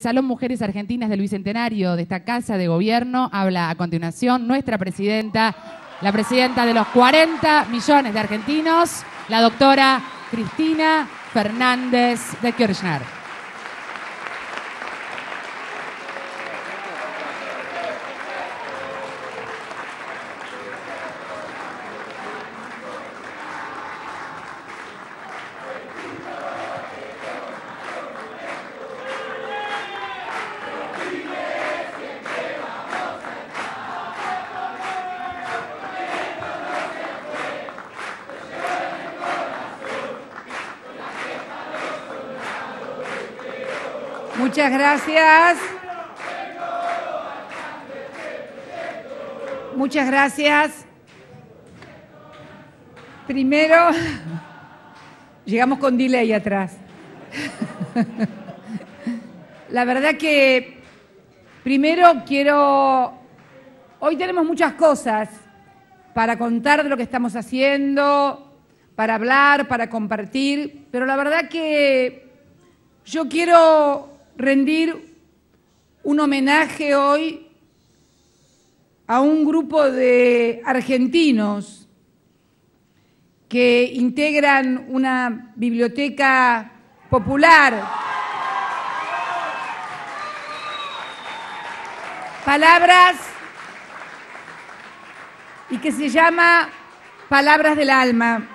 Salón Mujeres Argentinas del Bicentenario de esta Casa de Gobierno habla a continuación nuestra presidenta, la presidenta de los 40 millones de argentinos, la doctora Cristina Fernández de Kirchner. Muchas gracias. Muchas gracias. Primero, llegamos con delay atrás. La verdad que primero hoy tenemos muchas cosas para contar de lo que estamos haciendo, para hablar, para compartir, pero la verdad que yo quiero rendir un homenaje hoy a un grupo de argentinos que integran una biblioteca popular. Palabras y que se llama Palabras del Alma.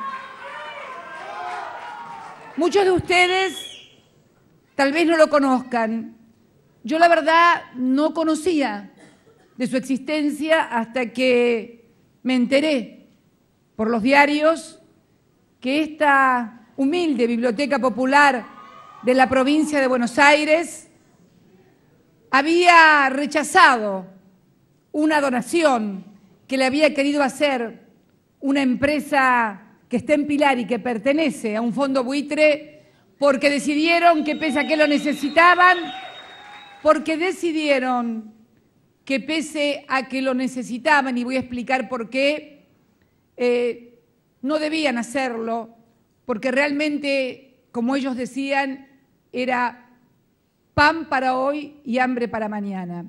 Muchos de ustedes tal vez no lo conozcan. Yo la verdad no conocía de su existencia hasta que me enteré por los diarios que esta humilde biblioteca popular de la provincia de Buenos Aires había rechazado una donación que le había querido hacer una empresa que está en Pilar y que pertenece a un fondo buitre, porque decidieron que pese a que lo necesitaban, y voy a explicar por qué, no debían hacerlo, porque realmente, como ellos decían, era pan para hoy y hambre para mañana.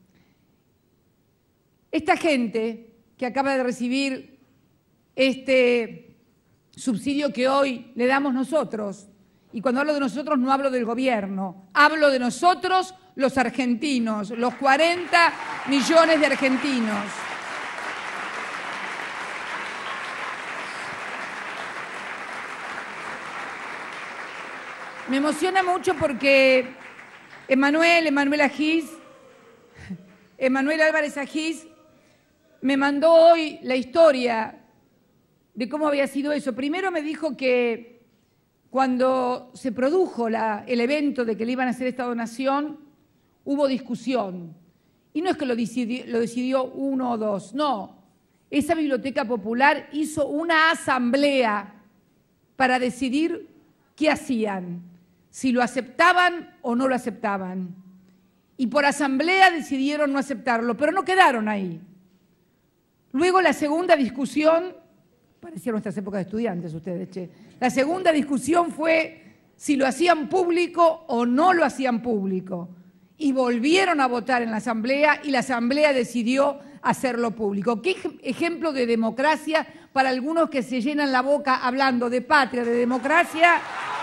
Esta gente que acaba de recibir este subsidio que hoy le damos nosotros, y cuando hablo de nosotros no hablo del gobierno, hablo de nosotros los argentinos, los 40 millones de argentinos. Me emociona mucho porque Emanuel Álvarez Agis me mandó hoy la historia de cómo había sido eso. Primero me dijo que cuando se produjo el evento de que le iban a hacer esta donación, hubo discusión. Y no es que lo decidió uno o dos, no. Esa biblioteca popular hizo una asamblea para decidir qué hacían, si lo aceptaban o no lo aceptaban. Y por asamblea decidieron no aceptarlo, pero no quedaron ahí. Luego la segunda discusión, parecían nuestras épocas de estudiantes ustedes, che. La segunda discusión fue si lo hacían público o no lo hacían público. Y volvieron a votar en la asamblea y la asamblea decidió hacerlo público. ¿Qué ejemplo de democracia para algunos que se llenan la boca hablando de patria, de democracia?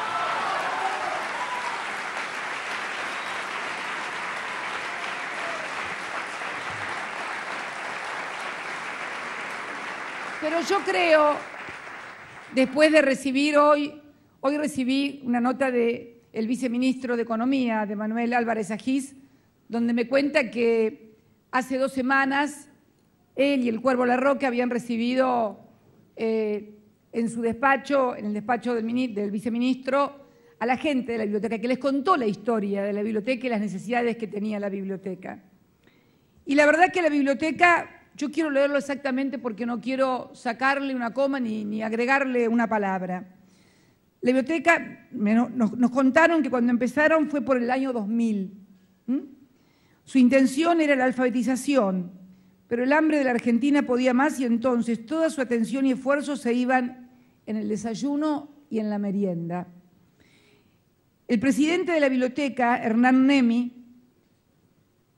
Pero yo creo, después de recibir hoy recibí una nota del viceministro de Economía, de Emanuel Álvarez Agis, donde me cuenta que hace 2 semanas él y el Cuervo Larroque habían recibido en su despacho, en el despacho del viceministro, a la gente de la biblioteca, que les contó la historia de la biblioteca y las necesidades que tenía la biblioteca. Y la verdad que la biblioteca, yo quiero leerlo exactamente porque no quiero sacarle una coma ni agregarle una palabra. La biblioteca, nos contaron que cuando empezaron fue por el año 2000. Su intención era la alfabetización, pero el hambre de la Argentina podía más y entonces toda su atención y esfuerzo se iban en el desayuno y en la merienda. El presidente de la biblioteca, Hernán Nemi,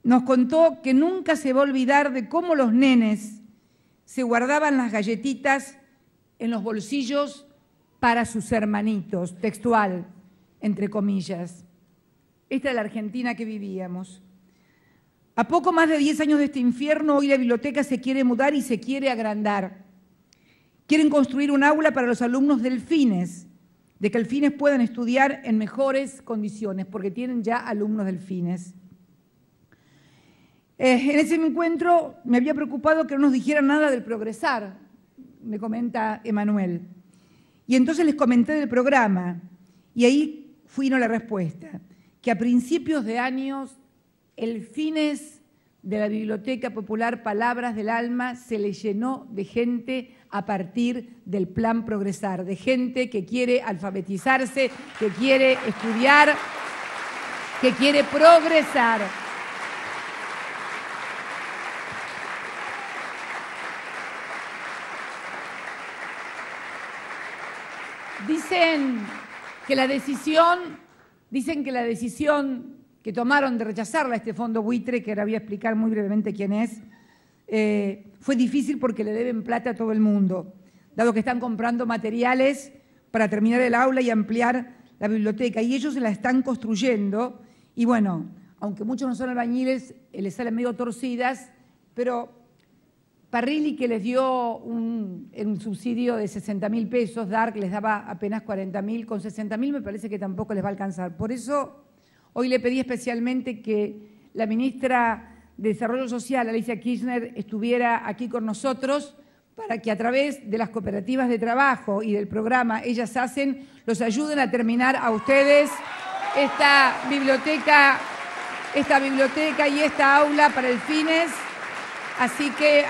nos contó que nunca se va a olvidar de cómo los nenes se guardaban las galletitas en los bolsillos para sus hermanitos, textual, entre comillas. Esta es la Argentina que vivíamos. A poco más de 10 años de este infierno, hoy la biblioteca se quiere mudar y se quiere agrandar. Quieren construir un aula para los alumnos delfines, de que delfines puedan estudiar en mejores condiciones, porque tienen ya alumnos delfines. En ese encuentro me había preocupado que no nos dijeran nada del progresar, me comenta Emanuel. Y entonces les comenté del programa, y ahí vino la respuesta, que a principios de años el fines de la Biblioteca Popular Palabras del Alma se le llenó de gente a partir del plan Progresar, de gente que quiere alfabetizarse, que quiere estudiar, que quiere progresar. Dicen que la decisión que tomaron de rechazarla a este fondo buitre, que ahora voy a explicar muy brevemente quién es, fue difícil porque le deben plata a todo el mundo, dado que están comprando materiales para terminar el aula y ampliar la biblioteca, y ellos se la están construyendo, y bueno, aunque muchos no son albañiles, les salen medio torcidas, pero Parrilli, que les dio un subsidio de 60.000 pesos, DARC les daba apenas 40.000, con 60.000 me parece que tampoco les va a alcanzar. Por eso hoy le pedí especialmente que la ministra de Desarrollo Social, Alicia Kirchner, estuviera aquí con nosotros para que a través de las cooperativas de trabajo y del programa Ellas Hacen, los ayuden a terminar a ustedes esta biblioteca y esta aula para el fines. Así que,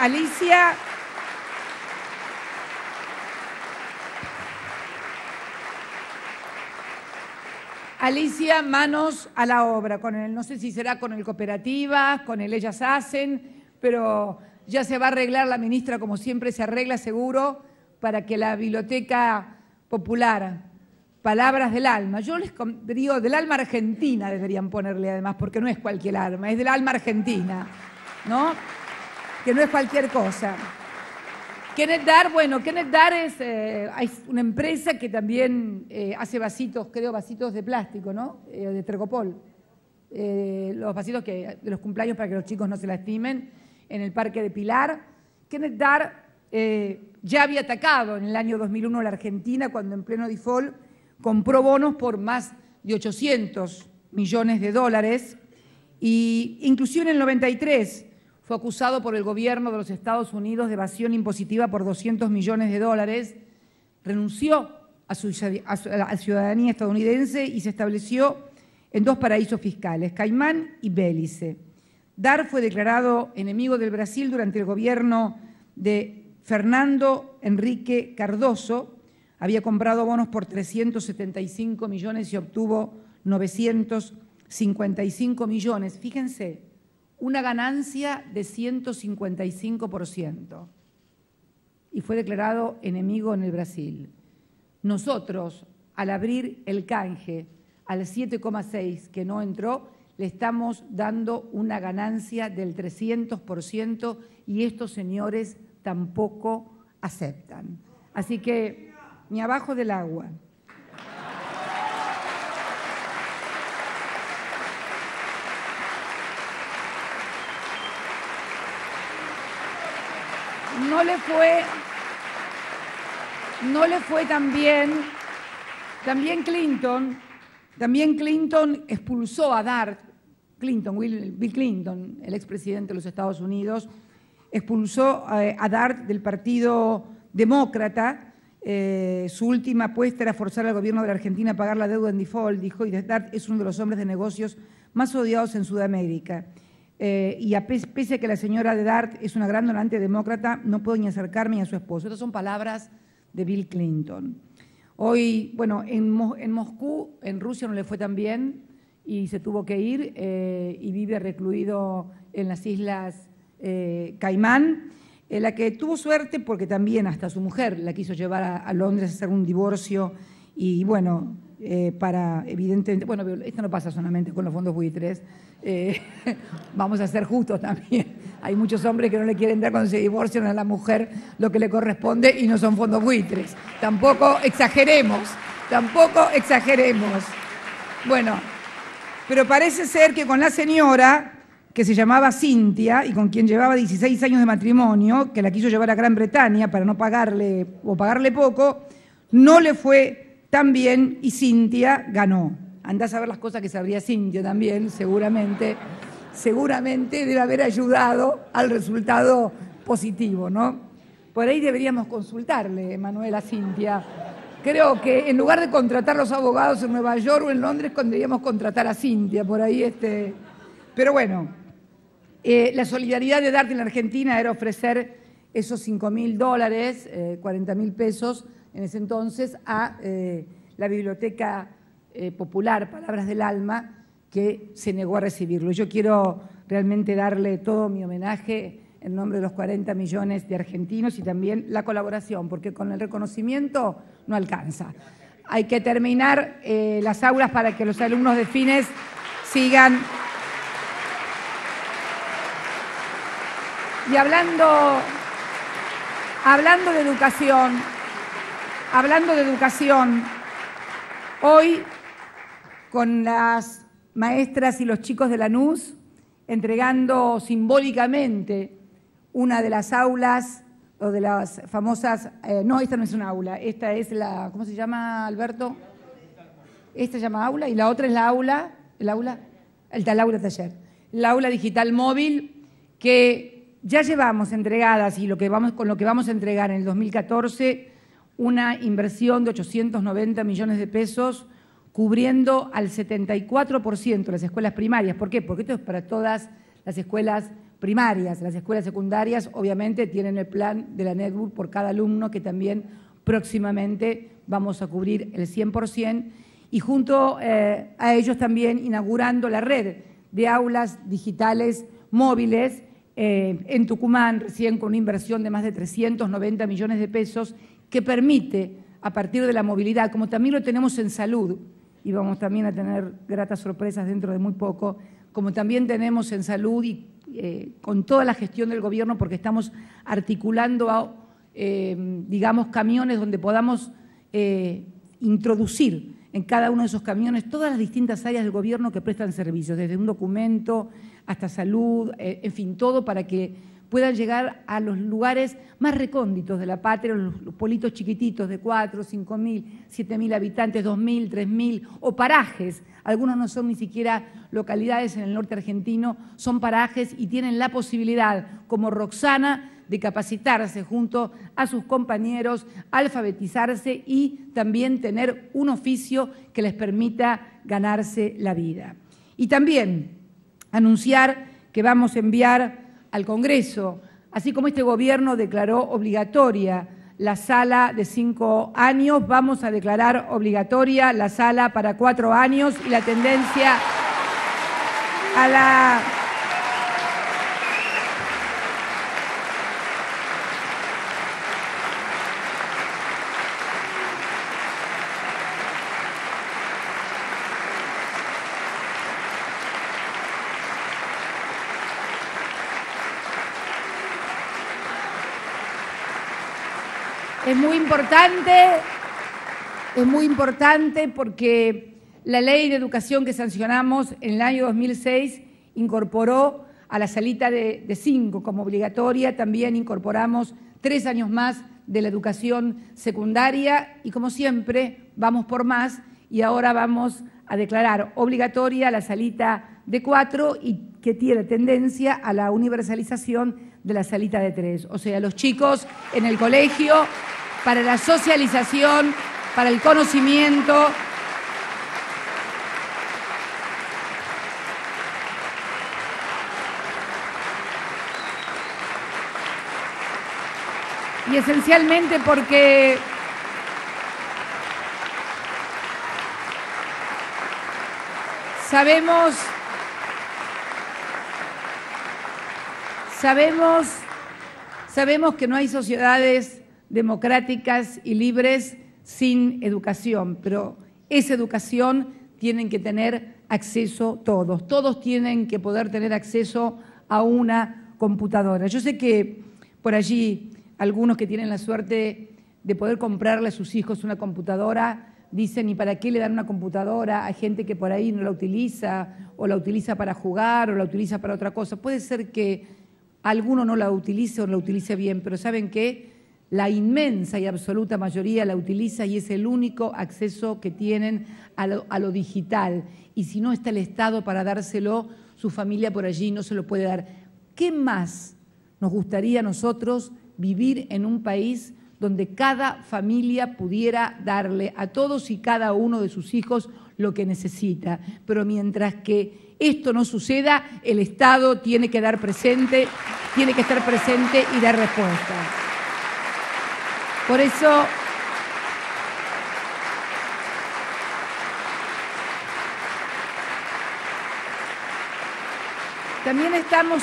Alicia, manos a la obra, no sé si será con el Cooperativas, con el Ellas Hacen, pero ya se va a arreglar la ministra, como siempre se arregla seguro, para que la Biblioteca Popular, Palabras del Alma, yo les digo, del alma argentina deberían ponerle además, porque no es cualquier alma, es del alma argentina, ¿no? Que no es cualquier cosa. Kenneth Dar, bueno, Kenneth Dar es una empresa que también hace vasitos, creo, vasitos de plástico, ¿no? De Tergopol. Los vasitos de los cumpleaños para que los chicos no se lastimen, en el Parque de Pilar. Kenneth Dar ya había atacado en el año 2001 a la Argentina cuando en pleno default compró bonos por más de 800 millones de dólares y inclusive en el 93 fue acusado por el gobierno de los Estados Unidos de evasión impositiva por 200 millones de dólares, renunció a la ciudadanía estadounidense y se estableció en 2 paraísos fiscales, Caimán y Belice. Dar fue declarado enemigo del Brasil durante el gobierno de Fernando Henrique Cardoso, había comprado bonos por 375 millones y obtuvo 955 millones. Fíjense, una ganancia de 155%. Y fue declarado enemigo en el Brasil. Nosotros, al abrir el canje al 7,6 que no entró, le estamos dando una ganancia del 300% y estos señores tampoco aceptan. Así que, ni abajo del agua. No le fue tan bien. También Clinton expulsó a Dart, Bill Clinton, el expresidente de los Estados Unidos, expulsó a Dart del Partido Demócrata. Su última apuesta era forzar al gobierno de la Argentina a pagar la deuda en default, dijo, y Dart es uno de los hombres de negocios más odiados en Sudamérica. Y pese a que la señora de Dart es una gran donante demócrata, no puedo ni acercarme ni a su esposo. Estas son palabras de Bill Clinton. Hoy, bueno, en Moscú, en Rusia no le fue tan bien y se tuvo que ir y vive recluido en las Islas Caimán, la que tuvo suerte porque también hasta su mujer la quiso llevar a Londres a hacer un divorcio y bueno, para, evidentemente, bueno, esto no pasa solamente con los fondos buitres, vamos a ser justos también. Hay muchos hombres que no le quieren dar cuando se divorcian a la mujer lo que le corresponde y no son fondos buitres. Tampoco exageremos, tampoco exageremos. Bueno, pero parece ser que con la señora, que se llamaba Cintia y con quien llevaba 16 años de matrimonio, que la quiso llevar a Gran Bretaña para no pagarle o pagarle poco, no le fue tan bien y Cintia ganó. Andá a saber las cosas que sabría Cintia también, seguramente debe haber ayudado al resultado positivo, ¿no? Por ahí deberíamos consultarle, Manuela, a Cintia. Creo que en lugar de contratar los abogados en Nueva York o en Londres, deberíamos contratar a Cintia, por ahí Pero bueno, la solidaridad de Darte en la Argentina era ofrecer esos $5.000, 40.000 pesos en ese entonces, a la Biblioteca Popular, Palabras del Alma, que se negó a recibirlo. Yo quiero realmente darle todo mi homenaje en nombre de los 40 millones de argentinos y también la colaboración, porque con el reconocimiento no alcanza. Hay que terminar las aulas para que los alumnos de Fines sigan. Y hablando de educación, hoy con las maestras y los chicos de Lanús, entregando simbólicamente una de las aulas o de las famosas, no, esta no es una aula, esta es la, ¿cómo se llama, Alberto? Esta se llama aula y la otra es la aula, el aula taller, la aula digital móvil, que ya llevamos entregadas y con lo que vamos a entregar en el 2014 una inversión de 890 millones de pesos, cubriendo al 74% de las escuelas primarias. ¿Por qué? Porque esto es para todas las escuelas primarias. Las escuelas secundarias, obviamente, tienen el plan de la Network por cada alumno, que también próximamente vamos a cubrir el 100%, y junto a ellos también inaugurando la red de aulas digitales móviles en Tucumán, recién con una inversión de más de 390 millones de pesos, que permite, a partir de la movilidad, como también lo tenemos en salud, y vamos también a tener gratas sorpresas dentro de muy poco, como también tenemos en salud y con toda la gestión del gobierno, porque estamos articulando, digamos, camiones donde podamos introducir en cada uno de esos camiones todas las distintas áreas del gobierno que prestan servicios, desde un documento hasta salud, en fin, todo para que puedan llegar a los lugares más recónditos de la patria, los pueblitos chiquititos de 4, 5.000, 7.000 habitantes, 2.000, 3.000, o parajes. Algunos no son ni siquiera localidades en el norte argentino, son parajes y tienen la posibilidad, como Roxana, de capacitarse junto a sus compañeros, alfabetizarse y también tener un oficio que les permita ganarse la vida. Y también anunciar que vamos a enviar al Congreso, así como este gobierno declaró obligatoria la sala de 5 años, vamos a declarar obligatoria la sala para 4 años y la tendencia a la... Es muy importante porque la ley de educación que sancionamos en el año 2006 incorporó a la salita de 5 como obligatoria, también incorporamos 3 años más de la educación secundaria y, como siempre, vamos por más y ahora vamos a declarar obligatoria la salita de 4 y que tiene tendencia a la universalización de la salita de 3. O sea, los chicos en el colegio, para la socialización, para el conocimiento. Y esencialmente porque sabemos que no hay sociedades democráticas y libres sin educación, pero esa educación tienen que tener acceso todos. Todos tienen que poder tener acceso a una computadora. Yo sé que por allí algunos que tienen la suerte de poder comprarle a sus hijos una computadora dicen, ¿y para qué le dan una computadora a gente que por ahí no la utiliza, o la utiliza para jugar, o la utiliza para otra cosa? Puede ser que alguno no la utilice o no la utilice bien, pero ¿saben qué? La inmensa y absoluta mayoría la utiliza y es el único acceso que tienen a lo digital. Y si no está el Estado para dárselo, su familia por allí no se lo puede dar. ¿Qué más nos gustaría a nosotros vivir en un país donde cada familia pudiera darle a todos y cada uno de sus hijos lo que necesita? Pero mientras que esto no suceda, el Estado tiene que estar presente y dar respuesta. Por eso, también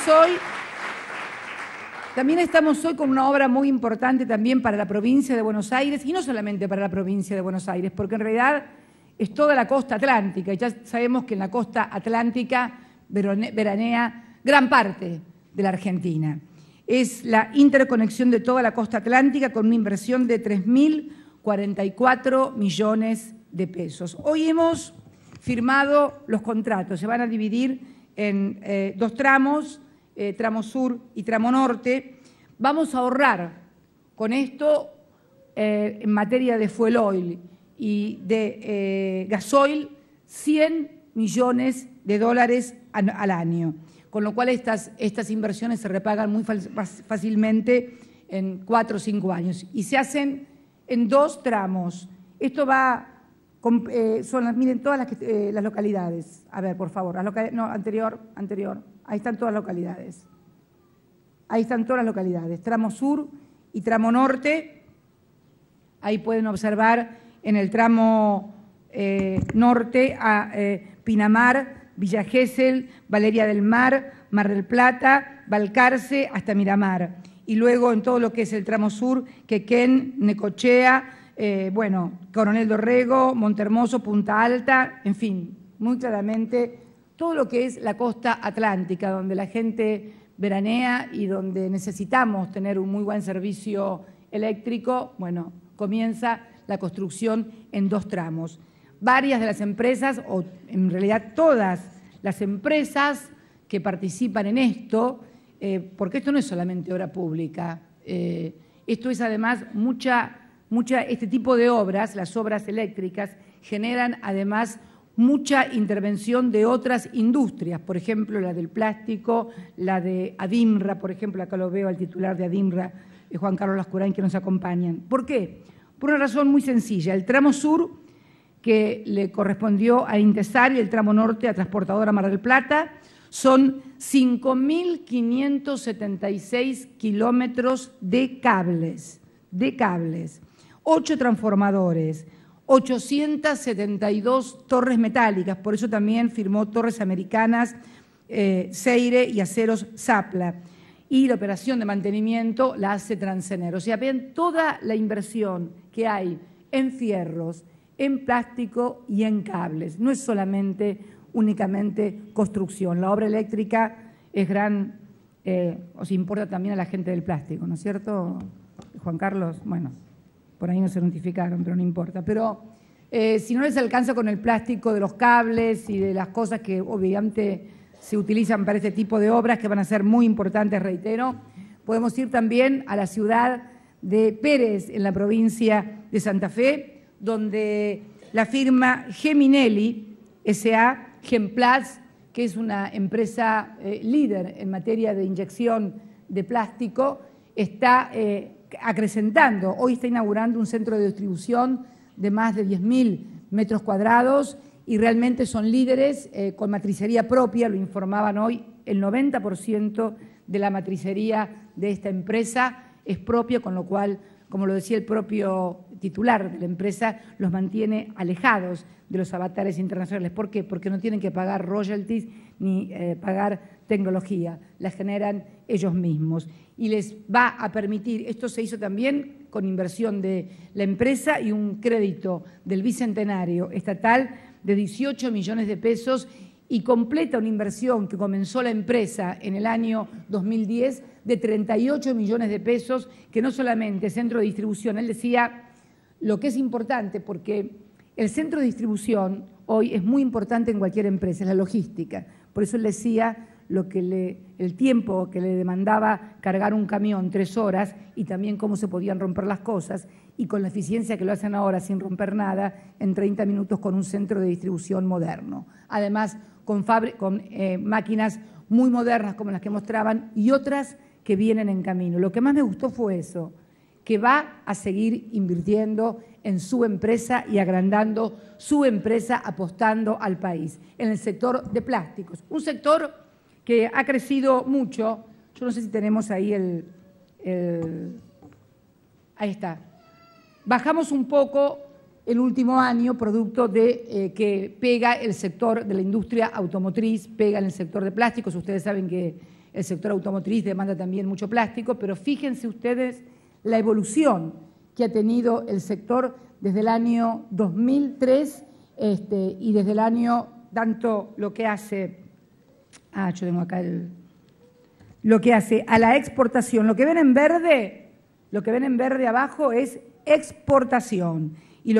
estamos hoy con una obra muy importante también para la provincia de Buenos Aires, y no solamente para la provincia de Buenos Aires, porque en realidad es toda la costa atlántica, y ya sabemos que en la costa atlántica veranea gran parte de la Argentina. Es la interconexión de toda la costa atlántica con una inversión de 3.044 millones de pesos. Hoy hemos firmado los contratos, se van a dividir en dos tramos, tramo sur y tramo norte. Vamos a ahorrar con esto en materia de fuel oil y de gasoil 100 millones de dólares al año, con lo cual estas inversiones se repagan muy fácilmente en 4 o 5 años y se hacen en dos tramos. Esto va, miren todas las localidades. A ver, por favor, anterior. Ahí están todas las localidades. Ahí están todas las localidades, tramo sur y tramo norte. Ahí pueden observar en el tramo norte a Pinamar, Villa Gesell, Valeria del Mar, Mar del Plata, Balcarce hasta Miramar. Y luego en todo lo que es el tramo sur, Quequén, Necochea, Coronel Dorrego, Montehermoso, Punta Alta, en fin, muy claramente todo lo que es la costa atlántica, donde la gente veranea y donde necesitamos tener un muy buen servicio eléctrico, comienza la construcción en dos tramos. Varias de las empresas, o en realidad todas las empresas que participan en esto, porque esto no es solamente obra pública, esto es además este tipo de obras, las obras eléctricas, generan además mucha intervención de otras industrias, por ejemplo, la del plástico, la de Adimra, por ejemplo, acá lo veo al titular de Adimra, Juan Carlos Lascurain, que nos acompañan. ¿Por qué? Por una razón muy sencilla. El tramo sur, que le correspondió a Intesar, y el tramo norte a Transportadora Mar del Plata, son 5.576 kilómetros de cables, 8 transformadores, 872 torres metálicas, por eso también firmó Torres Americanas, Seire y Aceros Zapla. Y la operación de mantenimiento la hace Transener. O sea, vean toda la inversión que hay en fierros, en plástico y en cables. No es únicamente construcción. La obra eléctrica es os importa también a la gente del plástico, ¿no es cierto, Juan Carlos? Bueno, por ahí no se notificaron, pero no importa. Pero si no les alcanza con el plástico de los cables y de las cosas que obviamente se utilizan para este tipo de obras, que van a ser muy importantes, reitero, podemos ir también a la ciudad de Pérez, en la provincia de Santa Fe, donde la firma Geminelli S.A., Gemplas, que es una empresa líder en materia de inyección de plástico, está acrecentando. Hoy está inaugurando un centro de distribución de más de 10.000 metros cuadrados y realmente son líderes con matricería propia, lo informaban hoy, el 90% de la matricería de esta empresa es propia, con lo cual, como lo decía el propio titular de la empresa, los mantiene alejados de los avatares internacionales. ¿Por qué? Porque no tienen que pagar royalties ni pagar tecnología, la generan ellos mismos. Y les va a permitir, esto se hizo también con inversión de la empresa y un crédito del Bicentenario estatal de 18 millones de pesos y completa una inversión que comenzó la empresa en el año 2010 de 38 millones de pesos, que no solamente centro de distribución, él decía lo que es importante, porque el centro de distribución hoy es muy importante en cualquier empresa, es la logística. Por eso él decía el tiempo que le demandaba cargar un camión, 3 horas, y también cómo se podían romper las cosas, y con la eficiencia que lo hacen ahora sin romper nada, en 30 minutos con un centro de distribución moderno. Además, con máquinas muy modernas como las que mostraban y otras que vienen en camino. Lo que más me gustó fue eso, que va a seguir invirtiendo en su empresa y agrandando su empresa, apostando al país, en el sector de plásticos. Un sector que ha crecido mucho. Yo no sé si tenemos ahí ahí está. Bajamos un poco el último año, producto de que pega el sector de la industria automotriz, pega en el sector de plásticos. Ustedes saben que el sector automotriz demanda también mucho plástico, pero fíjense ustedes la evolución que ha tenido el sector desde el año 2003 y desde el año, tanto lo que hace, yo tengo acá lo que hace a la exportación. Lo que ven en verde abajo es exportación y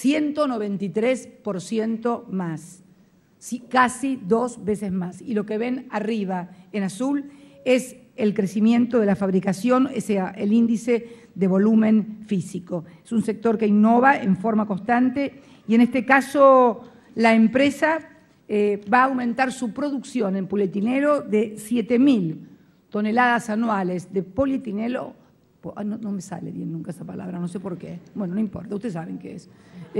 193% más, sí, casi 2 veces más. Y lo que ven arriba en azul es el crecimiento de la fabricación, el índice de volumen físico. Es un sector que innova en forma constante y en este caso la empresa va a aumentar su producción en polietileno de 7.000 toneladas anuales de polietileno. No me sale bien nunca esa palabra, no sé por qué. Bueno, no importa, ustedes saben qué es.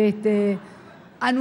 A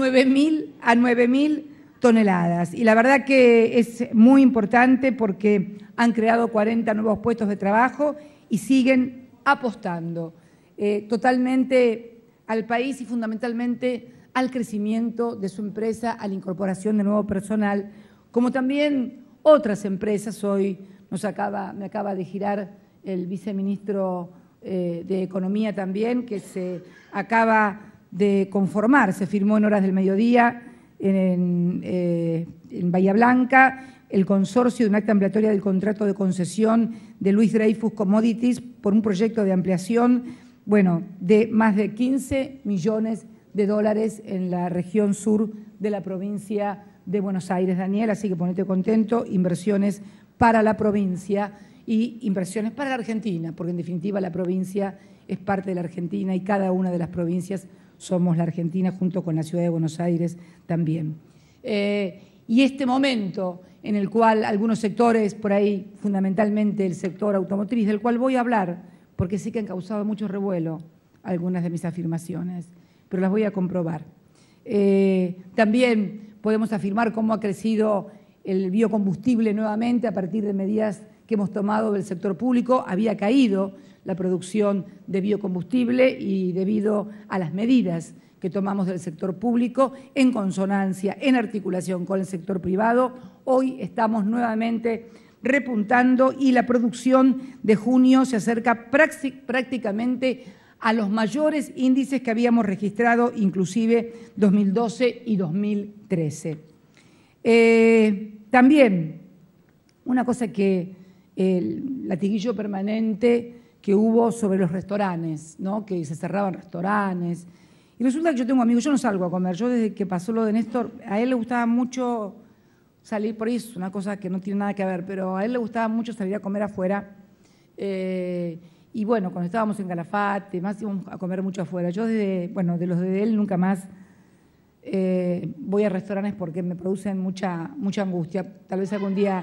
9.000 toneladas. Y la verdad que es muy importante porque han creado 40 nuevos puestos de trabajo y siguen apostando totalmente al país y fundamentalmente al crecimiento de su empresa, a la incorporación de nuevo personal, como también otras empresas. Hoy me acaba de girar el viceministro de Economía también, que se acaba de conformar, se firmó en horas del mediodía en Bahía Blanca el consorcio de una acta ampliatoria del contrato de concesión de Louis Dreyfus Commodities por un proyecto de ampliación, de más de 15 millones de dólares en la región sur de la provincia de Buenos Aires, Daniel, así que ponete contento, inversiones para la provincia y inversiones para la Argentina, porque en definitiva la provincia es parte de la Argentina y cada una de las provincias somos la Argentina junto con la ciudad de Buenos Aires también. Y este momento en el cual algunos sectores, por ahí fundamentalmente el sector automotriz, del cual voy a hablar, porque sí que han causado mucho revuelo algunas de mis afirmaciones, pero las voy a comprobar. También podemos afirmar cómo ha crecido el biocombustible nuevamente a partir de medidas que hemos tomado del sector público. Había caído la producción de biocombustible y debido a las medidas que tomamos del sector público, en consonancia, en articulación con el sector privado, hoy estamos nuevamente repuntando y la producción de junio se acerca prácticamente a los mayores índices que habíamos registrado, inclusive 2012 y 2013. También una cosa que el latiguillo permanente que hubo sobre los restaurantes, ¿no? Que se cerraban restaurantes. Y resulta que yo tengo amigos, yo no salgo a comer, yo desde que pasó lo de Néstor, a él le gustaba mucho salir, por ahí es una cosa que no tiene nada que ver, pero a él le gustaba mucho salir a comer afuera. Y bueno, cuando estábamos en Calafate, más íbamos a comer mucho afuera. Yo de los de él nunca más voy a restaurantes porque me producen mucha angustia. Tal vez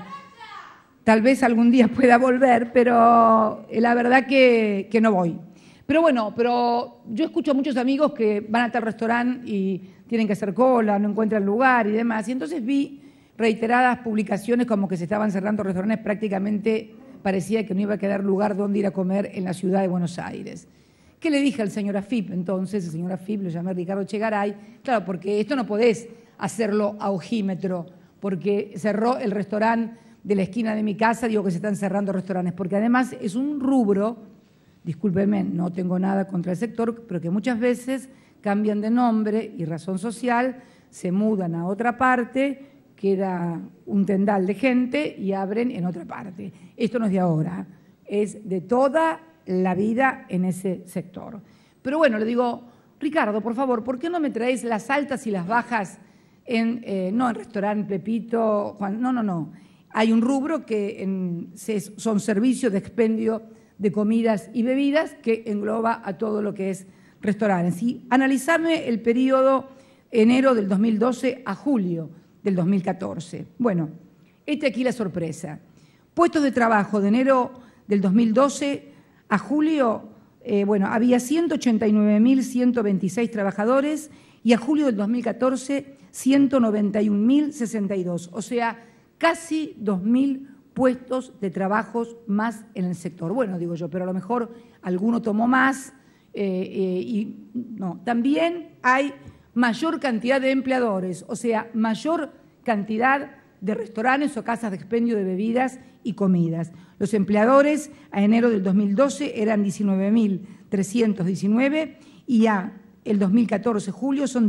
algún día pueda volver, pero la verdad que no voy. Pero yo escucho a muchos amigos que van a tal restaurante y tienen que hacer cola, no encuentran lugar y demás. Y entonces vi reiteradas publicaciones como que se estaban cerrando restaurantes, prácticamente parecía que no iba a quedar lugar donde ir a comer en la ciudad de Buenos Aires. ¿Qué le dije al señor AFIP entonces? El señor AFIP lo llamé Ricardo Chegaray. Claro, porque esto no podés hacerlo a ojímetro, porque cerró el restaurante de la esquina de mi casa, digo que se están cerrando restaurantes, porque además es un rubro discúlpenme, no tengo nada contra el sector, pero que muchas veces cambian de nombre y razón social, se mudan a otra parte, queda un tendal de gente y abren en otra parte. Esto no es de ahora, es de toda la vida en ese sector. Pero bueno, le digo, Ricardo, por favor, ¿por qué no me traes las altas y las bajas no en restaurante Pepito, Juan? No. Hay un rubro que son servicios de expendio de comidas y bebidas que engloba a todo lo que es restaurantes. Y analizarme el periodo enero del 2012 a julio del 2014. Bueno, aquí la sorpresa. Puestos de trabajo de enero del 2012 a julio, había 189.126 trabajadores y a julio del 2014, 191.062. O sea, casi 2.000 puestos de trabajos más en el sector. Bueno, digo yo, pero a lo mejor alguno tomó más no. También hay mayor cantidad de empleadores, o sea, mayor cantidad de restaurantes o casas de expendio de bebidas y comidas. Los empleadores a enero del 2012 eran 19.319 y a el 2014, julio, son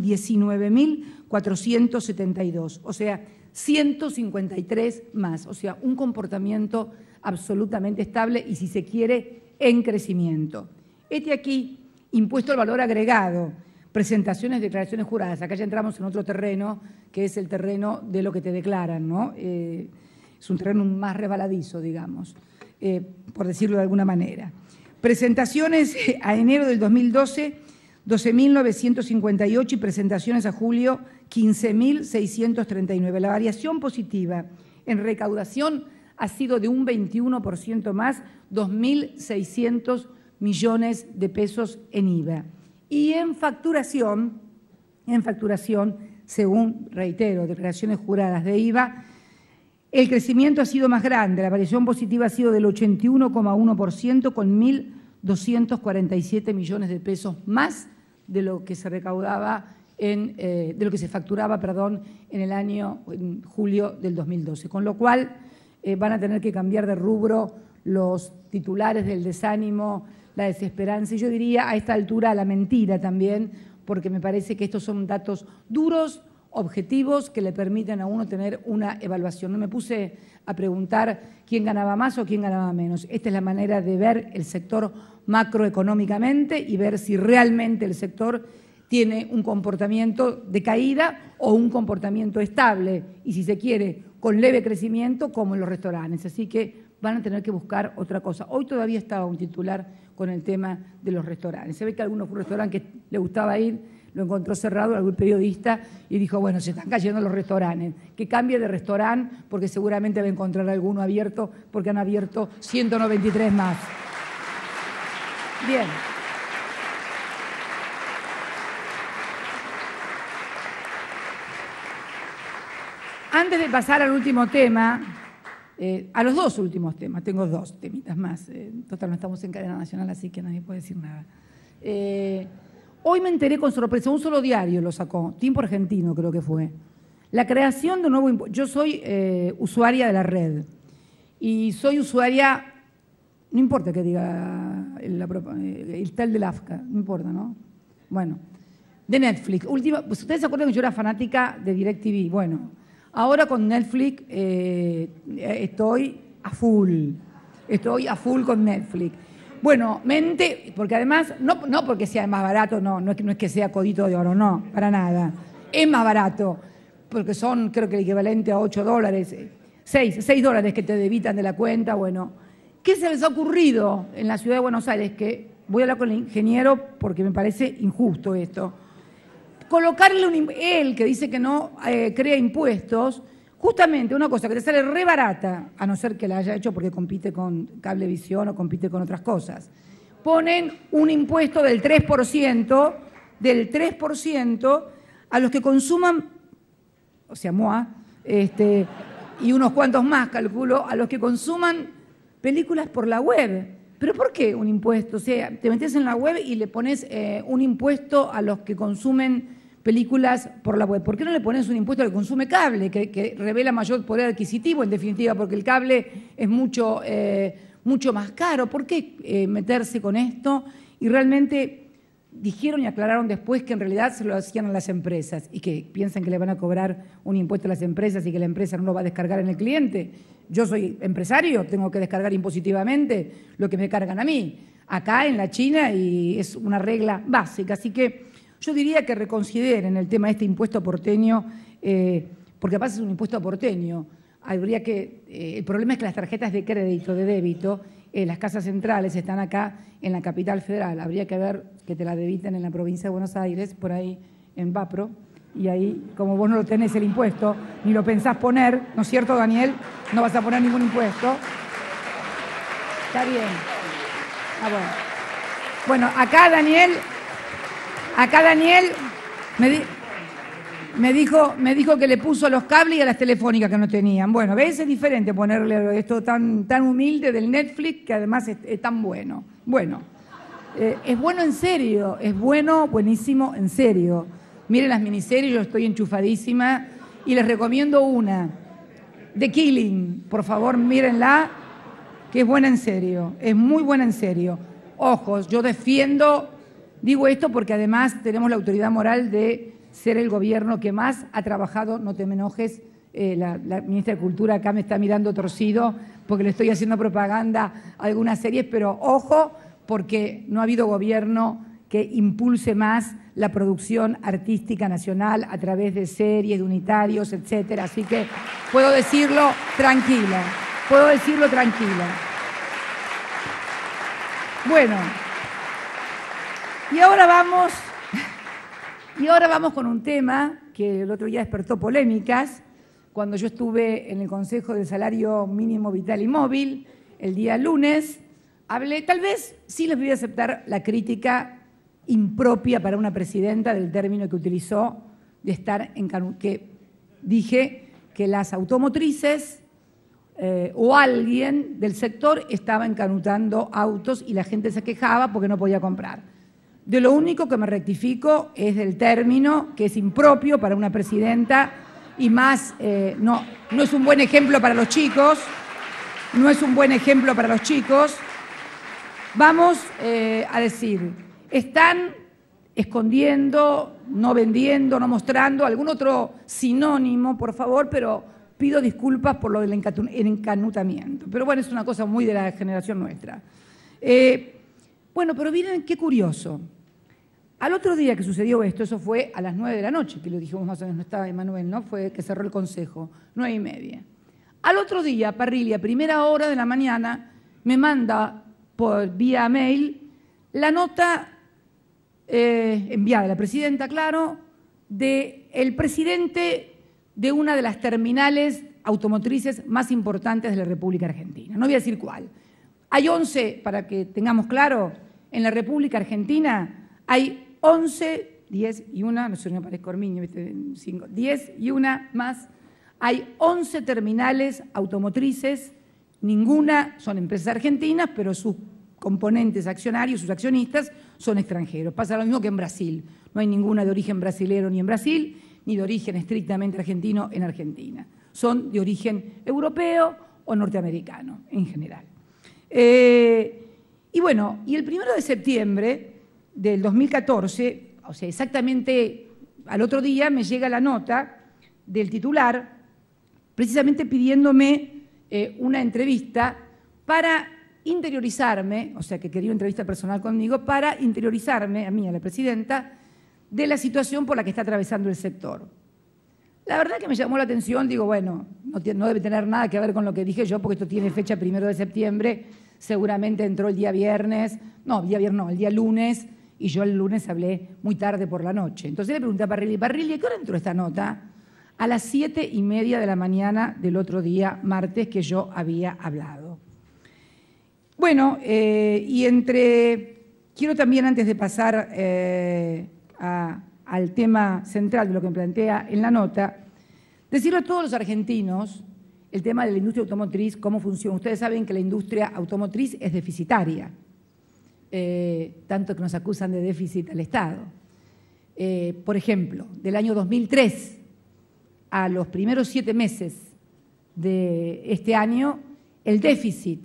19.472, o sea, 153 más, o sea, un comportamiento absolutamente estable y, si se quiere, en crecimiento. Aquí, impuesto al valor agregado, presentaciones, declaraciones juradas. Acá ya entramos en otro terreno, que es el terreno de lo que te declaran, ¿no? Es un terreno más resbaladizo, digamos, por decirlo de alguna manera. Presentaciones a enero del 2012, 12.958 y presentaciones a julio, 15.639. La variación positiva en recaudación ha sido de un 21% más, 2.600 millones de pesos en IVA. Y en facturación, según, reitero, declaraciones juradas de IVA, el crecimiento ha sido más grande, la variación positiva ha sido del 81,1% con 1.247 millones de pesos más de lo que se recaudaba de lo que se facturaba, en el año en julio del 2012. Con lo cual van a tener que cambiar de rubro los titulares del desánimo, la desesperanza y yo diría a esta altura la mentira también, porque me parece que estos son datos duros, objetivos, que le permiten a uno tener una evaluación. No me puse a preguntar quién ganaba más o quién ganaba menos. Esta es la manera de ver el sector macroeconómicamente y ver si realmente el sector tiene un comportamiento de caída o un comportamiento estable y, si se quiere, con leve crecimiento, como en los restaurantes. Así que van a tener que buscar otra cosa. Hoy todavía estaba un titular con el tema de los restaurantes. Se ve que a algunos restaurantes que le gustaba ir, lo encontró cerrado algún periodista y dijo, bueno, se están cayendo los restaurantes, que cambie de restaurante porque seguramente va a encontrar alguno abierto porque han abierto 193 más. Bien. Antes de pasar al último tema, a los dos últimos temas, tengo dos temitas más. Total, no estamos en cadena nacional, así que nadie puede decir nada. Hoy me enteré con sorpresa, un solo diario lo sacó, Tiempo Argentino creo que fue, la creación de un nuevo impuesto. Yo soy usuaria de la red y soy usuaria, no importa que diga el tal del AFCA, no importa, ¿no? Bueno, de Netflix. Pues ustedes se acuerdan que yo era fanática de DirecTV. Bueno, ahora con Netflix estoy a full con Netflix. Bueno, porque además, no porque sea más barato, no es que sea codito de oro, no, para nada. Es más barato, porque son, creo que el equivalente a $8, 6 dólares que te debitan de la cuenta. Bueno, ¿qué se les ha ocurrido en la ciudad de Buenos Aires? Que voy a hablar con el ingeniero porque me parece injusto esto. Colocarle él que dice que no crea impuestos, justamente una cosa que te sale re barata, a no ser que la haya hecho porque compite con Cablevisión o compite con otras cosas. Ponen un impuesto del 3% a los que consuman, o sea, MOA, y unos cuantos más, calculo, a los que consuman películas por la web. ¿Pero por qué un impuesto? O sea, te metes en la web y le pones un impuesto a los que consumen películas por la web. ¿Por qué no le pones un impuesto al que consume cable, que revela mayor poder adquisitivo, en definitiva, porque el cable es mucho mucho más caro. ¿Por qué meterse con esto? Y realmente dijeron y aclararon después que en realidad se lo hacían a las empresas y que piensan que le van a cobrar un impuesto a las empresas y que la empresa no lo va a descargar en el cliente. Yo soy empresario, tengo que descargar impositivamente lo que me cargan a mí, acá en la China, y es una regla básica. Así que yo diría que reconsideren el tema de este impuesto porteño, porque además es un impuesto porteño. Habría que, el problema es que las tarjetas de crédito, de débito, las casas centrales están acá en la capital federal. Habría que ver que te la debiten en la provincia de Buenos Aires, por ahí en Vapro, y ahí, como vos no lo tenés el impuesto, ni lo pensás poner, ¿no es cierto, Daniel? No vas a poner ningún impuesto. Está bien. Ah, bueno. Bueno, acá Daniel me dijo que le puso los cables y a las telefónicas que no tenían. Bueno, ¿ves? Es diferente ponerle esto tan humilde del Netflix, que además es tan bueno. Bueno, es bueno en serio, es bueno, buenísimo en serio. Miren las miniseries, yo estoy enchufadísima y les recomiendo una, The Killing, por favor, mírenla, que es buena en serio, es muy buena en serio. Ojos, yo defiendo, digo esto porque además tenemos la autoridad moral de ser el gobierno que más ha trabajado, no te me enojes, la ministra de Cultura acá me está mirando torcido porque le estoy haciendo propaganda a algunas series, pero ojo, porque no ha habido gobierno que impulse más la producción artística nacional a través de series, de unitarios, etcétera. Así que puedo decirlo tranquila, Bueno, y ahora vamos con un tema que el otro día despertó polémicas. Cuando yo estuve en el Consejo del Salario Mínimo Vital y Móvil, el día lunes, hablé, tal vez sí les voy a aceptar la crítica impropia para una presidenta del término que utilizó de estar que dije que las automotrices o alguien del sector estaba encanutando autos y la gente se quejaba porque no podía comprar. De lo único que me rectifico es del término, que es impropio para una presidenta y más, no es un buen ejemplo para los chicos, Vamos a decir, están escondiendo, no vendiendo, no mostrando, algún otro sinónimo, por favor, pero pido disculpas por lo del encanutamiento. Pero bueno, es una cosa muy de la generación nuestra. Bueno, pero miren qué curioso. Al otro día que sucedió esto, eso fue a las 9 de la noche, que lo dijimos más o menos, no estaba Emanuel, ¿no? Fue que cerró el consejo, 9:30. Al otro día, Parrilli, a primera hora de la mañana, me manda por vía mail la nota enviada a la presidenta, claro, del presidente de una de las terminales automotrices más importantes de la República Argentina. No voy a decir cuál. Hay 11, para que tengamos claro, en la República Argentina hay 11, 10 y una, no sé, no parezco Ormiño, 10 y una más. Hay 11 terminales automotrices, ninguna son empresas argentinas, pero sus componentes accionarios, sus accionistas, son extranjeros. Pasa lo mismo que en Brasil. No hay ninguna de origen brasilero ni en Brasil, ni de origen estrictamente argentino en Argentina. Son de origen europeo o norteamericano en general. Y bueno, y el 1 de septiembre del 2014, o sea, exactamente al otro día, me llega la nota del titular, precisamente pidiéndome una entrevista para interiorizarme, o sea, que quería una entrevista personal conmigo, para interiorizarme, a mí, a la presidenta, de la situación por la que está atravesando el sector. La verdad que me llamó la atención, digo, bueno, no debe tener nada que ver con lo que dije yo, porque esto tiene fecha 1 de septiembre, seguramente entró el día viernes, el día lunes, y yo el lunes hablé muy tarde por la noche. Entonces le pregunté a Parrilli, ¿a qué hora entró esta nota? A las 7:30 de la mañana del otro día, martes, que yo había hablado. Bueno, quiero también, antes de pasar al tema central de lo que me plantea en la nota, decirle a todos los argentinos el tema de la industria automotriz, cómo funciona. Ustedes saben que la industria automotriz es deficitaria, tanto que nos acusan de déficit al Estado. Por ejemplo, del año 2003 a los primeros 7 meses de este año, el déficit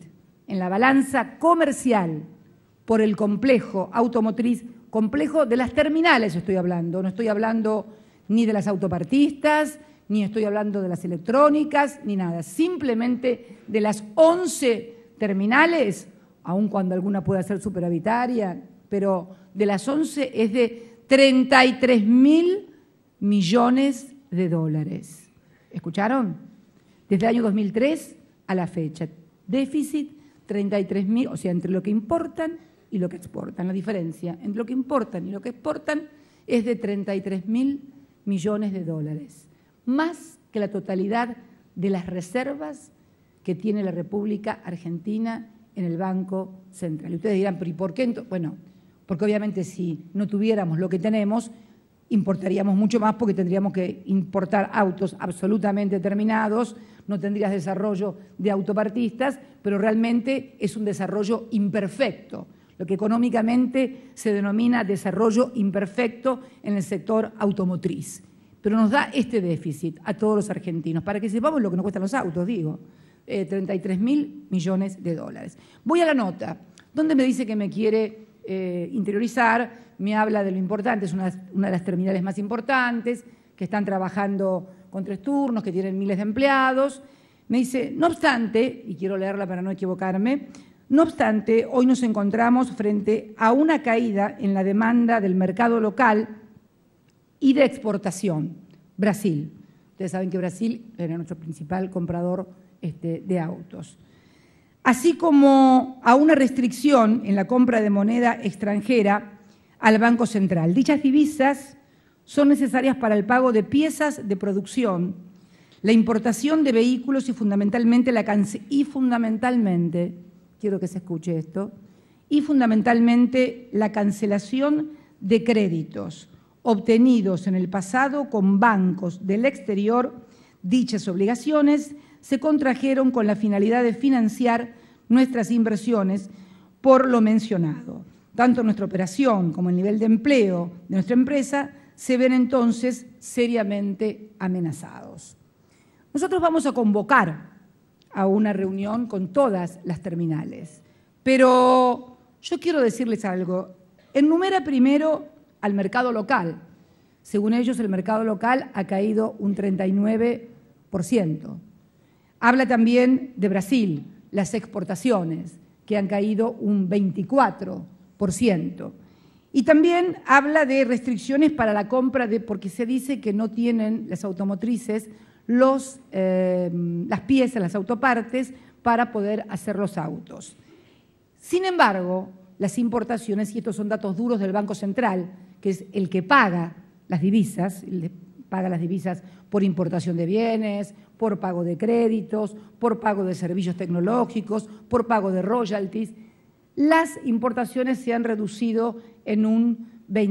en la balanza comercial por el complejo automotriz, complejo de las terminales estoy hablando, no estoy hablando ni de las autopartistas, ni estoy hablando de las electrónicas, ni nada, simplemente de las 11 terminales, aun cuando alguna pueda ser superavitaria, pero de las 11 es de 33.000 millones de dólares. ¿Escucharon? Desde el año 2003 a la fecha. Déficit 33.000, o sea, entre lo que importan y lo que exportan. La diferencia entre lo que importan y lo que exportan es de 33.000 millones de dólares. Más que la totalidad de las reservas que tiene la República Argentina en el Banco Central. Y ustedes dirán, ¿pero y por qué? Bueno, porque obviamente si no tuviéramos lo que tenemos, importaríamos mucho más porque tendríamos que importar autos absolutamente terminados, no tendrías desarrollo de autopartistas, pero realmente es un desarrollo imperfecto, lo que económicamente se denomina desarrollo imperfecto en el sector automotriz. Pero nos da este déficit a todos los argentinos, para que sepamos lo que nos cuestan los autos, digo, 33.000 millones de dólares. Voy a la nota, donde me dice que me quiere interiorizar, me habla de lo importante, es una de las terminales más importantes, que están trabajando con 3 turnos, que tienen miles de empleados. Me dice, no obstante, y quiero leerla para no equivocarme, no obstante, hoy nos encontramos frente a una caída en la demanda del mercado local y de exportación. Brasil. Ustedes saben que Brasil era nuestro principal comprador de autos. Así como a una restricción en la compra de moneda extranjera al Banco Central. Dichas divisas son necesarias para el pago de piezas de producción, la importación de vehículos y fundamentalmente, quiero que se escuche esto, y fundamentalmente la cancelación de créditos obtenidos en el pasado con bancos del exterior. Dichas obligaciones se contrajeron con la finalidad de financiar nuestras inversiones por lo mencionado. Tanto nuestra operación como el nivel de empleo de nuestra empresa se ven entonces seriamente amenazados. Nosotros vamos a convocar a una reunión con todas las terminales, pero yo quiero decirles algo. Enumera primero al mercado local. Según ellos, el mercado local ha caído un 39%. Habla también de Brasil, las exportaciones, que han caído un 24%. Y también habla de restricciones para la compra porque se dice que no tienen las automotrices las piezas, las autopartes, para poder hacer los autos. Sin embargo, las importaciones, y estos son datos duros del Banco Central, que es el que paga las divisas por importación de bienes, por pago de créditos, por pago de servicios tecnológicos, por pago de royalties, las importaciones se han reducido en un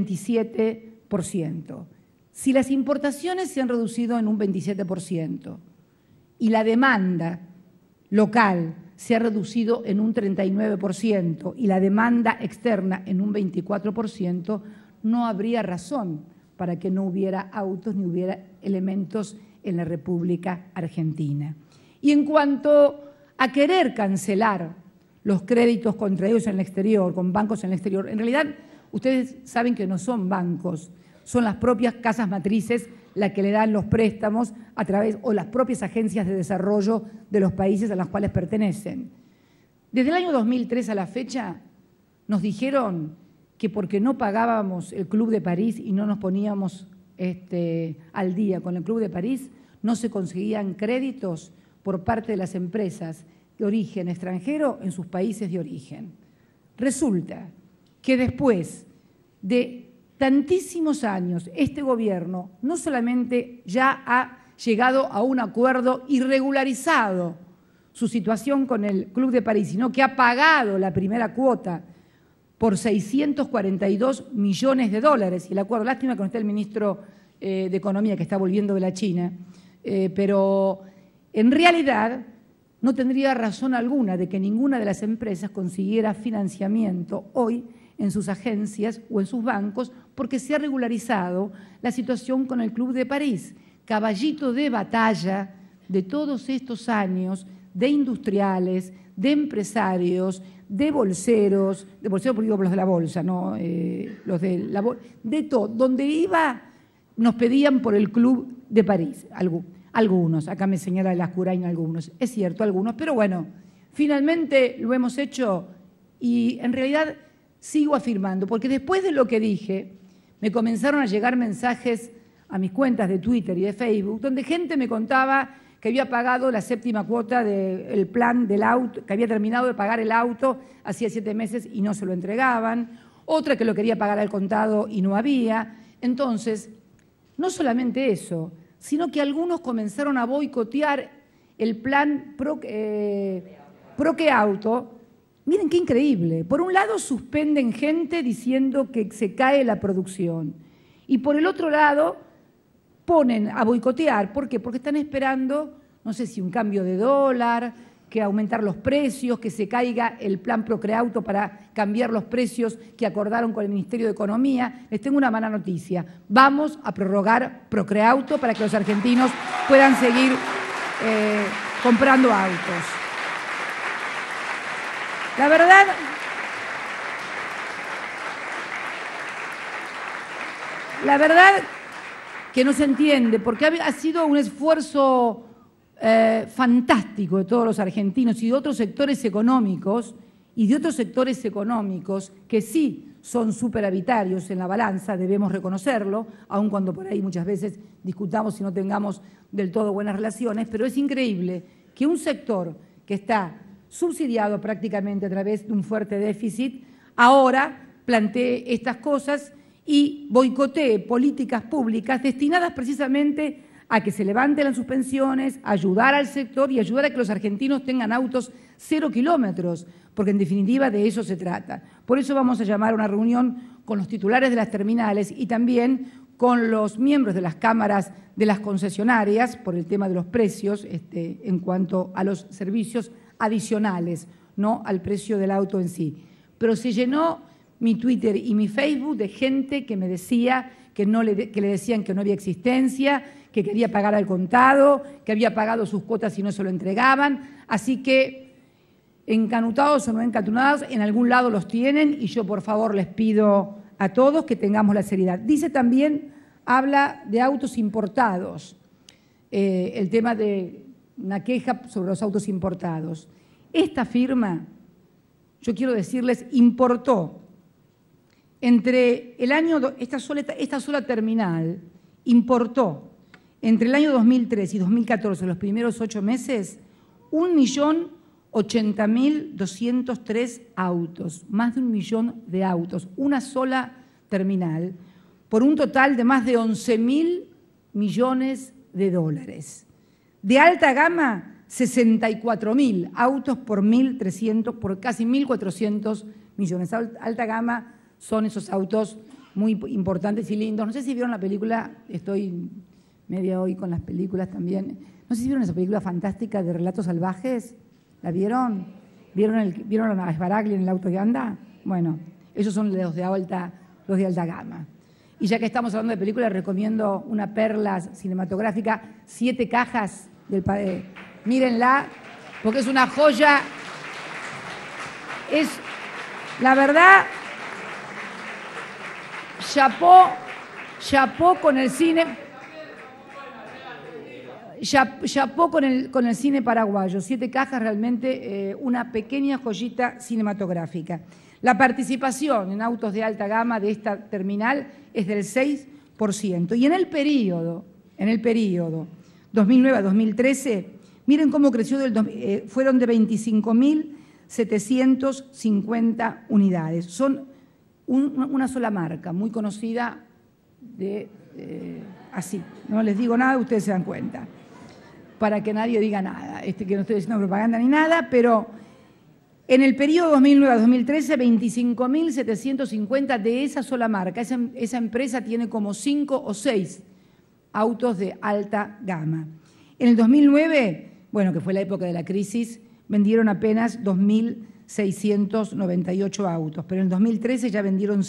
27%. Si las importaciones se han reducido en un 27% y la demanda local se ha reducido en un 39% y la demanda externa en un 24%, no habría razón para que no hubiera autos ni hubiera elementos en la República Argentina. Y en cuanto a querer cancelar los créditos contraídos en el exterior, con bancos en el exterior, en realidad ustedes saben que no son bancos, son las propias casas matrices las que le dan los préstamos a través, o las propias agencias de desarrollo de los países a los cuales pertenecen. Desde el año 2003 a la fecha nos dijeron que porque no pagábamos el Club de París y no nos poníamos al día con el Club de París, no se conseguían créditos por parte de las empresas de origen extranjero en sus países de origen. Resulta que después de tantísimos años, este gobierno no solamente ya ha llegado a un acuerdo y regularizado su situación con el Club de París, sino que ha pagado la primera cuota por 642 millones de dólares. Y el acuerdo, lástima que no está el ministro de Economía, que está volviendo de la China, pero en realidad no tendría razón alguna de que ninguna de las empresas consiguiera financiamiento hoy en sus agencias o en sus bancos, porque se ha regularizado la situación con el Club de París, caballito de batalla de todos estos años de industriales, de empresarios, de bolseros porque digo los de la bolsa, no los de la bolsa, de todo. Donde iba nos pedían por el Club de París, algunos, acá me señala Lascurain algunos, es cierto, algunos, pero bueno, finalmente lo hemos hecho y en realidad sigo afirmando, porque después de lo que dije, me comenzaron a llegar mensajes a mis cuentas de Twitter y de Facebook, donde gente me contaba que había pagado la 7ª cuota del plan del auto, que había terminado de pagar el auto hacía 7 meses y no se lo entregaban, otra que lo quería pagar al contado y no había. Entonces, no solamente eso, sino que algunos comenzaron a boicotear el plan Proque-Auto. Miren qué increíble. Por un lado suspenden gente diciendo que se cae la producción y por el otro lado ponen a boicotear. ¿Por qué? Porque están esperando, no sé si un cambio de dólar, que aumentar los precios, que se caiga el plan Procreauto para cambiar los precios que acordaron con el Ministerio de Economía. Les tengo una mala noticia. Vamos a prorrogar Procreauto para que los argentinos puedan seguir comprando autos. La verdad que no se entiende, porque ha sido un esfuerzo fantástico de todos los argentinos y de otros sectores económicos, que sí son superavitarios en la balanza, debemos reconocerlo, aun cuando por ahí muchas veces discutamos y no tengamos del todo buenas relaciones, pero es increíble que un sector que está subsidiado prácticamente a través de un fuerte déficit, ahora plantee estas cosas y boicotee políticas públicas destinadas precisamente a que se levanten las suspensiones, a ayudar al sector y ayudar a que los argentinos tengan autos 0 kilómetros, porque en definitiva de eso se trata. Por eso vamos a llamar a una reunión con los titulares de las terminales y también con los miembros de las cámaras de las concesionarias por el tema de los precios en cuanto a los servicios adicionales, no al precio del auto en sí. Pero se llenó mi Twitter y mi Facebook de gente que me decía que le decían que no había existencia, que quería pagar al contado, que había pagado sus cuotas y no se lo entregaban. Así que, encanutados o no encatunados, en algún lado los tienen y yo, por favor, les pido a todos que tengamos la seriedad. Dice también, habla de autos importados, el tema de una queja sobre los autos importados. Esta firma, yo quiero decirles, importó entre el año, esta sola terminal, importó entre el año 2003 y 2014, los primeros 8 meses, 1.080.203 autos, más de 1 millón de autos, una sola terminal, por un total de más de 11.000 millones de dólares. De alta gama, 64.000 autos por casi 1.400 millones. Alta gama son esos autos muy importantes y lindos. No sé si vieron la película, estoy media hoy con las películas también. No sé si vieron esa película fantástica de Relatos Salvajes. ¿La vieron? ¿Vieron a Sbaraglia en el auto que anda? Bueno, esos son los de alta gama. Y ya que estamos hablando de películas, recomiendo una perla cinematográfica, 7 cajas del padre. Mírenla, porque es una joya. Es, la verdad, chapó con el cine. Chapó con el cine paraguayo. 7 cajas, realmente una pequeña joyita cinematográfica. La participación en autos de alta gama de esta terminal es del 6%. Y en el periodo 2009 a 2013, miren cómo creció, fueron de 25.750 unidades. Son una sola marca, muy conocida, así. No les digo nada, ustedes se dan cuenta, para que nadie diga nada, que no estoy haciendo propaganda ni nada, pero en el periodo 2009 a 2013, 25.750 de esa sola marca. Esa empresa tiene como 5 o 6 autos de alta gama. En el 2009, bueno, que fue la época de la crisis, vendieron apenas 2.698 autos, pero en el 2013 ya vendieron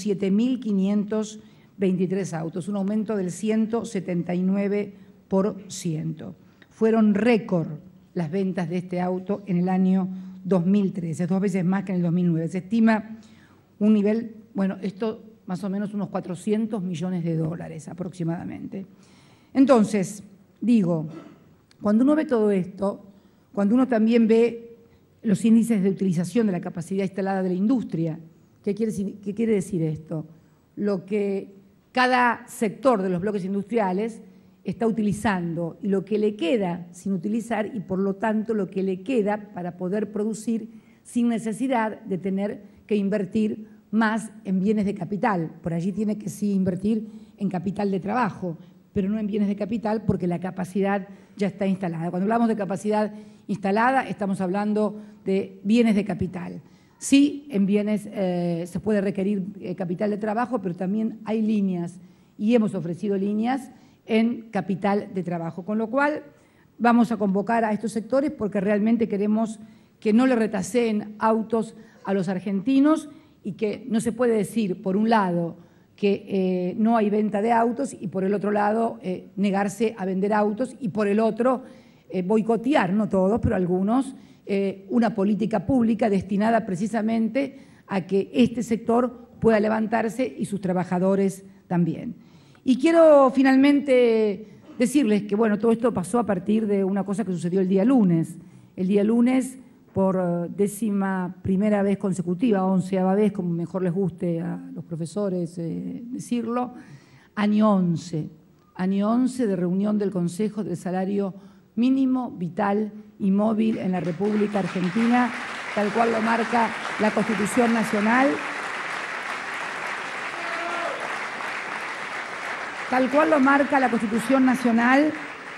7.523 autos, un aumento del 179%. Fueron récord las ventas de este auto en el año 2013, 2 veces más que en el 2009. Se estima un nivel, bueno, esto más o menos unos 400 millones de dólares aproximadamente. Entonces, digo, cuando uno ve todo esto, cuando uno también ve los índices de utilización de la capacidad instalada de la industria, ¿qué quiere decir esto? Lo que cada sector de los bloques industriales está utilizando y lo que le queda sin utilizar y por lo tanto lo que le queda para poder producir sin necesidad de tener que invertir más en bienes de capital. Por allí tiene que sí invertir en capital de trabajo, pero no en bienes de capital porque la capacidad ya está instalada. Cuando hablamos de capacidad instalada estamos hablando de bienes de capital. Sí, en bienes se puede requerir capital de trabajo, pero también hay líneas y hemos ofrecido líneas en capital de trabajo, con lo cual vamos a convocar a estos sectores porque realmente queremos que no le retaseen autos a los argentinos y que no se puede decir, por un lado, que no hay venta de autos y por el otro lado negarse a vender autos y por el otro boicotear, no todos, pero algunos, una política pública destinada precisamente a que este sector pueda levantarse y sus trabajadores también. Y quiero finalmente decirles que, bueno, todo esto pasó a partir de una cosa que sucedió el día lunes. El día lunes, por 11ª vez consecutiva, 11ª vez, como mejor les guste a los profesores decirlo, año 11 de reunión del Consejo del Salario Mínimo, Vital y Móvil en la República Argentina, tal cual lo marca la Constitución Nacional. Tal cual lo marca la Constitución Nacional,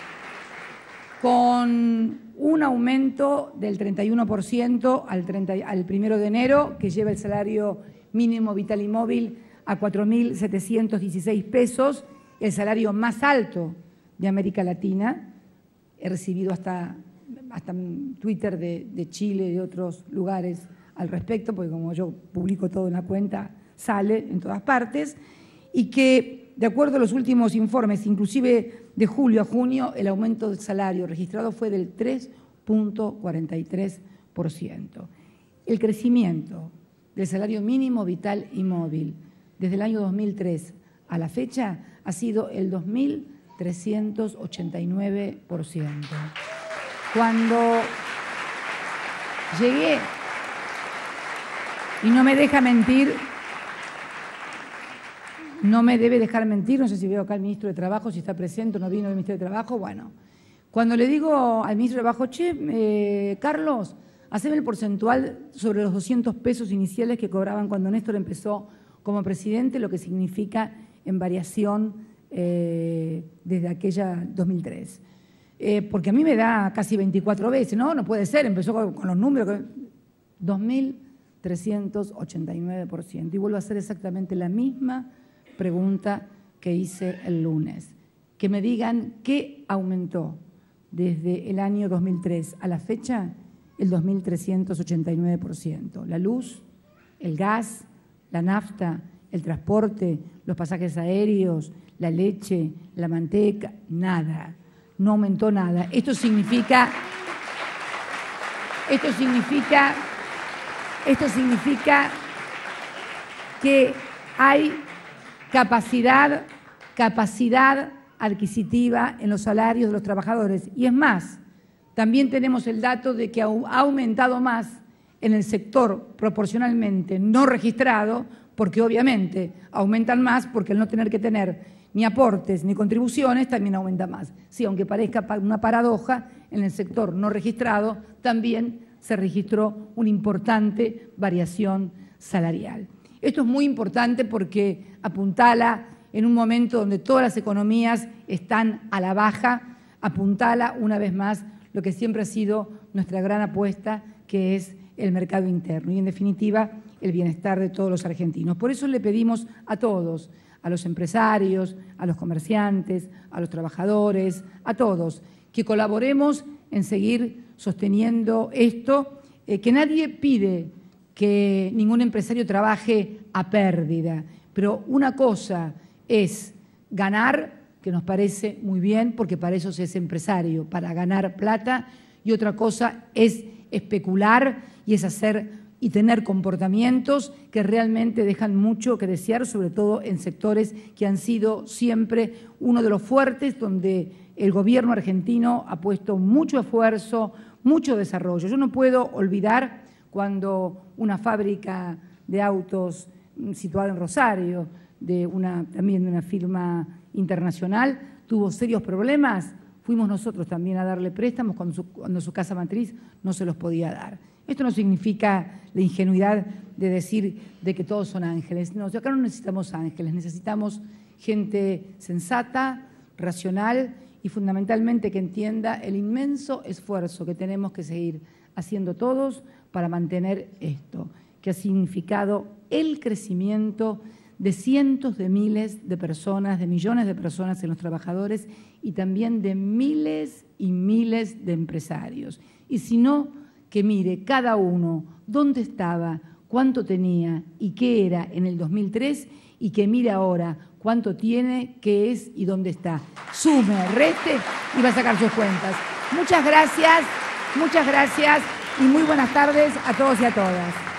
con un aumento del 31% al 1 de enero, que lleva el salario mínimo vital y móvil a 4.716 pesos, el salario más alto de América Latina. He recibido hasta Twitter de Chile y de otros lugares al respecto, porque como yo publico todo en la cuenta, sale en todas partes, y que de acuerdo a los últimos informes, inclusive de julio a junio, el aumento del salario registrado fue del 3.43%. El crecimiento del salario mínimo vital y móvil desde el año 2003 a la fecha ha sido el 2.389%. Cuando llegué, y no me deja mentir, no me debe dejar mentir, no sé si veo acá al ministro de Trabajo, si está presente o no vino el ministro de Trabajo, bueno. Cuando le digo al ministro de Trabajo, che, Carlos, haceme el porcentual sobre los 200 pesos iniciales que cobraban cuando Néstor empezó como presidente, lo que significa en variación desde aquella 2003. Porque a mí me da casi 24 veces, ¿no? No puede ser, empezó con los números, 2.389%. Y vuelvo a hacer exactamente la misma pregunta que hice el lunes. Que me digan qué aumentó desde el año 2003 a la fecha, el 2.389%. La luz, el gas, la nafta, el transporte, los pasajes aéreos, la leche, la manteca, nada. No aumentó nada. Esto significa que hay capacidad adquisitiva en los salarios de los trabajadores. Y es más, también tenemos el dato de que ha aumentado más en el sector proporcionalmente no registrado, porque obviamente aumentan más porque al no tener que tener ni aportes ni contribuciones también aumenta más. Sí, aunque parezca una paradoja, en el sector no registrado también se registró una importante variación salarial. Esto es muy importante porque apuntala en un momento donde todas las economías están a la baja, apuntala una vez más lo que siempre ha sido nuestra gran apuesta, que es el mercado interno y, en definitiva, el bienestar de todos los argentinos. Por eso le pedimos a todos, a los empresarios, a los comerciantes, a los trabajadores, a todos, que colaboremos en seguir sosteniendo esto, que nadie pide que ningún empresario trabaje a pérdida, pero una cosa es ganar, que nos parece muy bien, porque para eso se es empresario, para ganar plata, y otra cosa es especular y es hacer y tener comportamientos que realmente dejan mucho que desear, sobre todo en sectores que han sido siempre uno de los fuertes, donde el gobierno argentino ha puesto mucho esfuerzo, mucho desarrollo. Yo no puedo olvidar cuando una fábrica de autos situada en Rosario, también de una firma internacional, tuvo serios problemas. Fuimos nosotros también a darle préstamos cuando su casa matriz no se los podía dar. Esto no significa la ingenuidad de decir de que todos son ángeles. No, acá no necesitamos ángeles, necesitamos gente sensata, racional y fundamentalmente que entienda el inmenso esfuerzo que tenemos que seguir haciendo todos para mantener esto, que ha significado el crecimiento de cientos de miles de personas, de millones de personas en los trabajadores y también de miles y miles de empresarios. Y si no, que mire cada uno dónde estaba, cuánto tenía y qué era en el 2003 y que mire ahora cuánto tiene, qué es y dónde está. Sume, reste y va a sacar sus cuentas. Muchas gracias y muy buenas tardes a todos y a todas.